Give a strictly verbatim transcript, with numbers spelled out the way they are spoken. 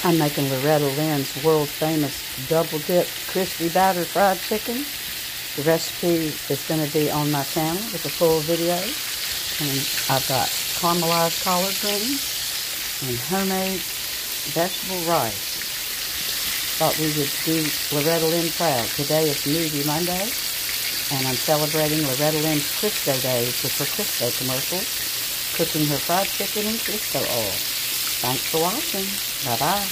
I'm making Loretta Lynn's world famous double dip crispy batter fried chicken. The recipe is going to be on my channel with a full video. And I've got caramelized collard greens and homemade vegetable rice. Thought we would do Loretta Lynn proud. Today is Movie Monday, and I'm celebrating Loretta Lynn's Crisco days with her Crisco commercials, cooking her fried chicken in Crisco oil. Thanks for watching. Bye-bye.